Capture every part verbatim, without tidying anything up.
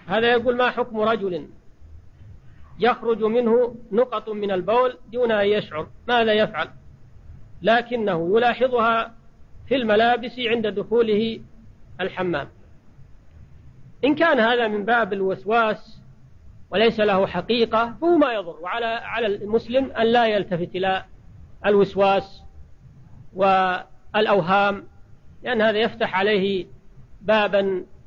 هذا يقول: ما حكم رجل يخرج منه نقط من البول دون أن يشعر، ماذا يفعل؟ لكنه يلاحظها في الملابس عند دخوله الحمام. إن كان هذا من باب الوسواس وليس له حقيقة فهو ما يضر، وعلى على المسلم أن لا يلتفت إلى الوسواس والأوهام، لأن هذا يفتح عليه بابا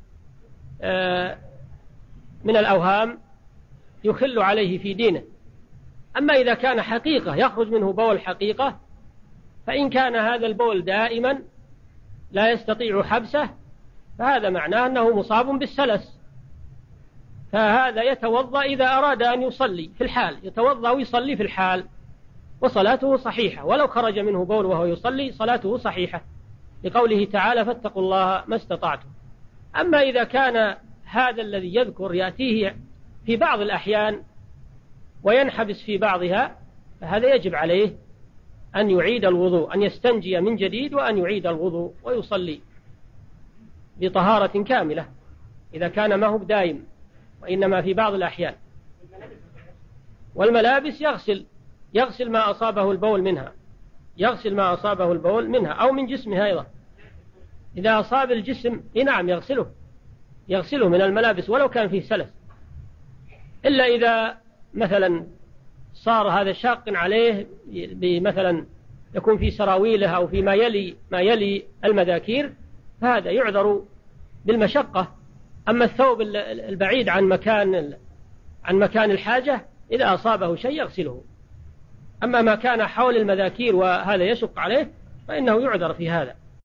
من الأوهام يخل عليه في دينه. أما إذا كان حقيقة يخرج منه بول حقيقة، فإن كان هذا البول دائما لا يستطيع حبسه فهذا معناه أنه مصاب بالسلس، فهذا يتوضأ إذا أراد أن يصلي في الحال، يتوضأ ويصلي في الحال وصلاته صحيحة، ولو خرج منه بول وهو يصلي صلاته صحيحة، لقوله تعالى: فاتقوا الله ما استطعتم. أما إذا كان هذا الذي يذكر يأتيه في بعض الأحيان وينحبس في بعضها، فهذا يجب عليه أن يعيد الوضوء، أن يستنجي من جديد وأن يعيد الوضوء ويصلي بطهارة كاملة إذا كان ما هو دائم، وإنما في بعض الأحيان. والملابس يغسل يغسل ما أصابه البول منها، يغسل ما أصابه البول منها أو من جسمها أيضا. إذا أصاب الجسم نعم يغسله يغسله من الملابس ولو كان فيه سلس، إلا إذا مثلا صار هذا شاق عليه بمثلا يكون في سراويله أو في ما يلي ما يلي المذاكير، فهذا يعذر بالمشقة. أما الثوب البعيد عن مكان عن مكان الحاجة إذا أصابه شيء يغسله. أما ما كان حول المذاكير وهذا يشق عليه فإنه يعذر في هذا.